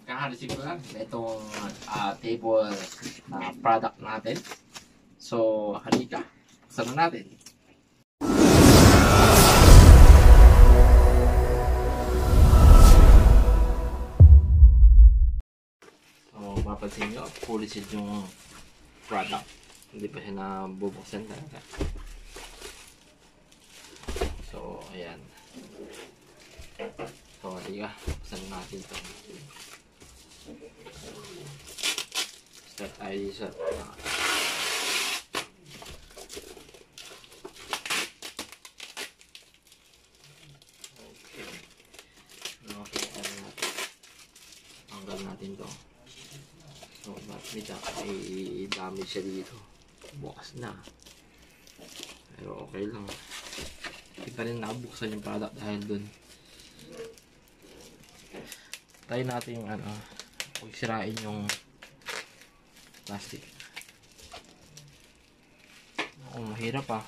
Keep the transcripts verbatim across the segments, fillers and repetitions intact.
Kakaharisip ko lang itong uh, table uh, product natin. So, halika. Buksan na natin. So, mapapansin nyo, fully sealed yung product. Hindi pa siya nabubuksan talaga. So, ayan. So, halika. Buksan natin ito. Start tayo sa uh, okay. Okay, ano natin. Tanggal natin to. So, but may damage siya dito. Bukas na. Pero okay lang. Hindi pa rin nakabuksan yung product dahil dun. Try natin yung ano, pagsirain yung plastic. Oh, mahirap ah.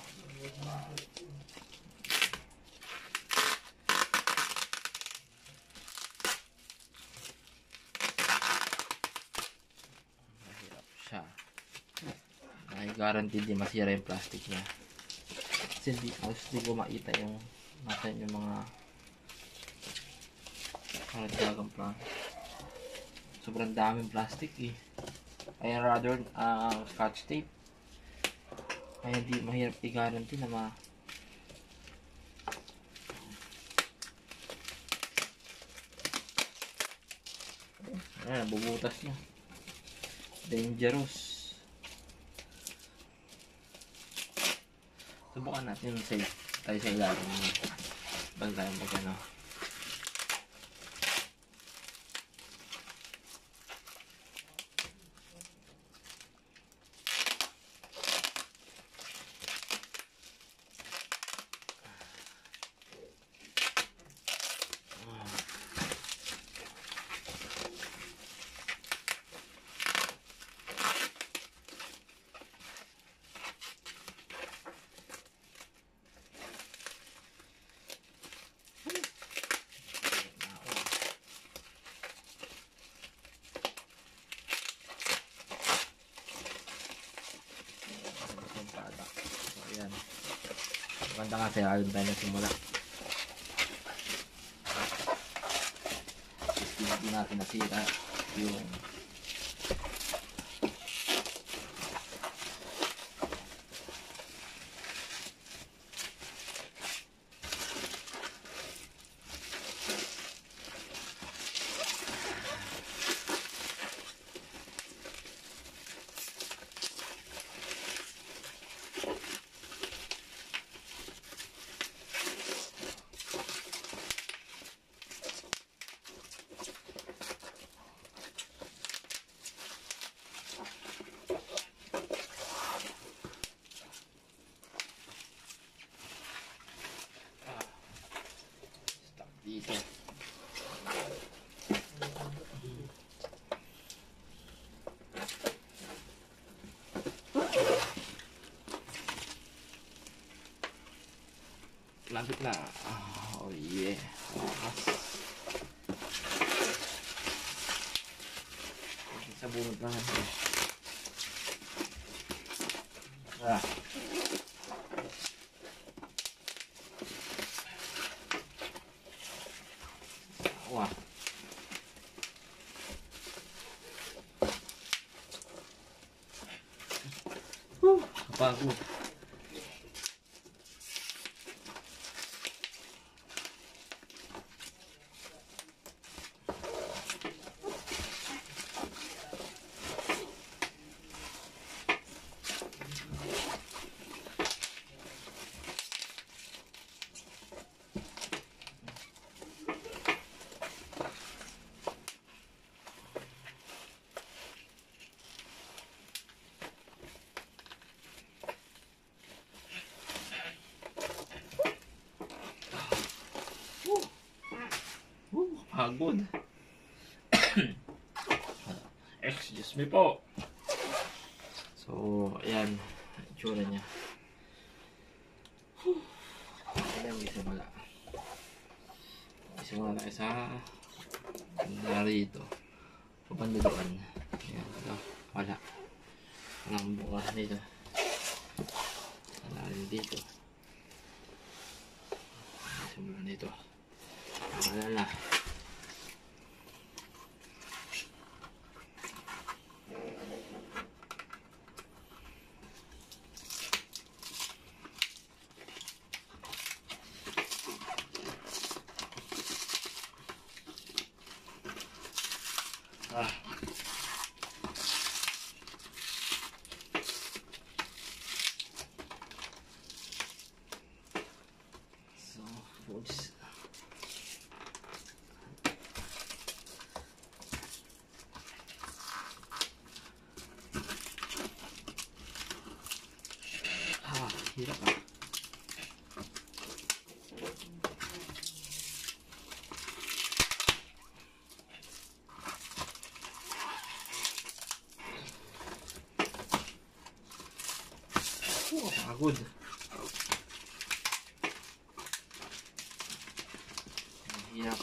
Mahirap siya. Ay, guaranteed di masira yung plastic niya. Kasi hindi, hindi ko makita yung natin yung mga karagdagang plan. Sobrang daming plastic eh. Kaya rather uh, scotch tape. Kaya hindi mahirap i-guarantee na ma ayan, bubutas na. Dangerous. Subukan natin sa tayo sa ilalim. Bal tayo mag ano. Maganda nga sa ilalim tayo na simula. Hindi natin nasira yung dito. Lapit na. Oh yeah. Sa bunod na natin. Ah. Wah. Uh, kapagod. Pagod. Excuse me po. So, ayan. Itsura niya. Ayan, gisimula. Gisimula tayo sa narito. Pabanda doon. Ayan, ito. Wala. Walang buka dito. Wala rin dito. Simula dito. Wala na. Ah. So, foods. Ah, hirap ah. Oh, pagod. Hirap.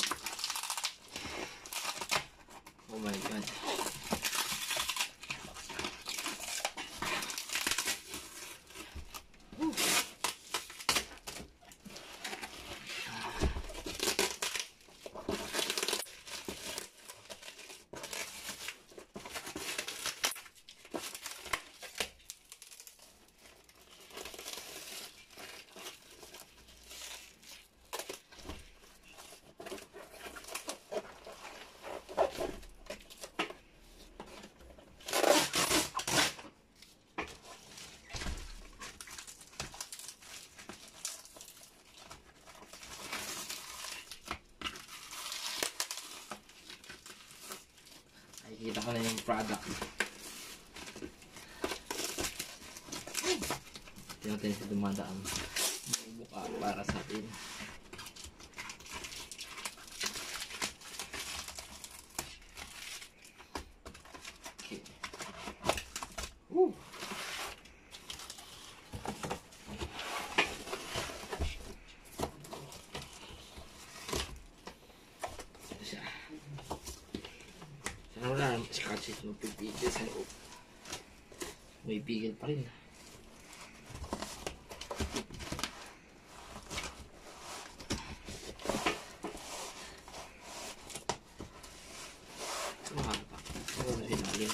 Oh my god. Woo. Nakikita ko na yung product. Ito natin sa dumadaan. May buka para sa atin. Okay. Woo! Ito siya. Sana wala naman scratch it, magpipigil sa loob. May pigil pa rin. Mahal pa. Ano na hinalim.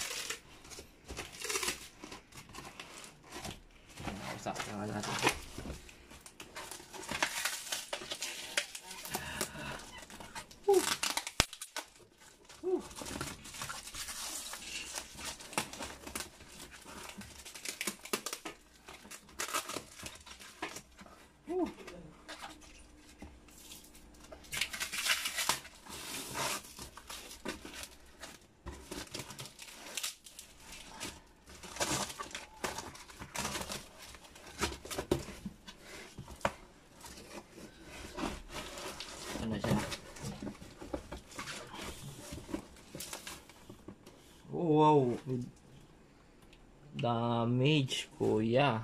Usak na natin. Woo! Woo! Woo! Ano siya? Oh, wow. Damage, kuya.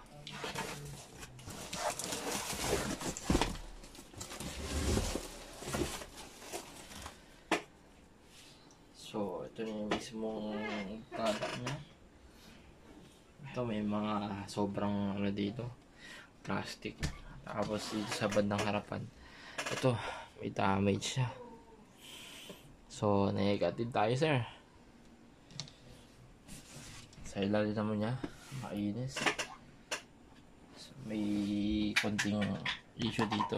So, ito na yung mismong product niya. Ito may mga sobrang ano dito. Plastic. Tapos dito sa bandang harapan. Ito, may damage siya. So, negative tayo, sir. Sa ilalim naman niya, mainis. So, may konting issue dito.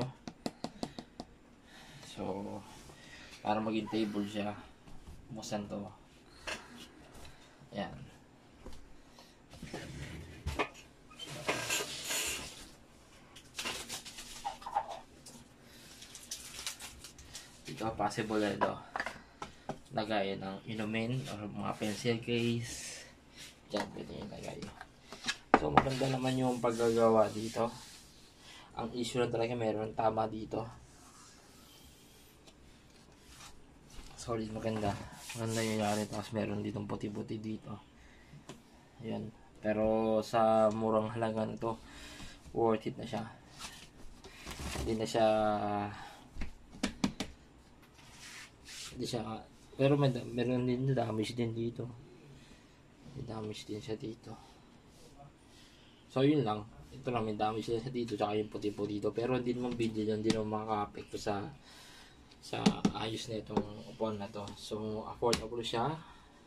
So, para maging table siya, buksan to. Yan. Ito, possible na ito. Lagay ng inumin or mga pencil case. Diyan, pwede yung lagay. So, maganda naman yung paggagawa dito. Ang issue na talaga, meron tama dito. Solid, maganda. Maganda yung yari. Tapos meron ditong puti-puti dito. Ayan. Pero sa murang halaga na to, worth it na siya. Hindi na siya hindi siya Pero may, meron din damage din dito. May damage din siya dito. So yun lang. Ito lang, may damage din siya dito. Tsaka yung puti-puti dito. Pero hindi naman video yun. Hindi naman makaka-apekto sa sa ayos na itong upuan na to. So affordable siya.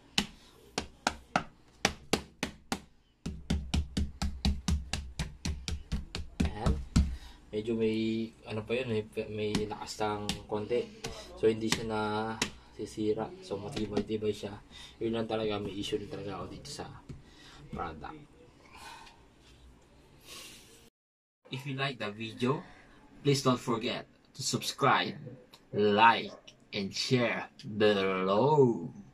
Ayan. Medyo may ano pa yun. May, may lakas ng konti. So hindi siya na sisira. So matibay-tibay siya. Yun lang talaga, may issue rin talaga ako dito sa product. If you like the video, please don't forget to subscribe, like, and share below.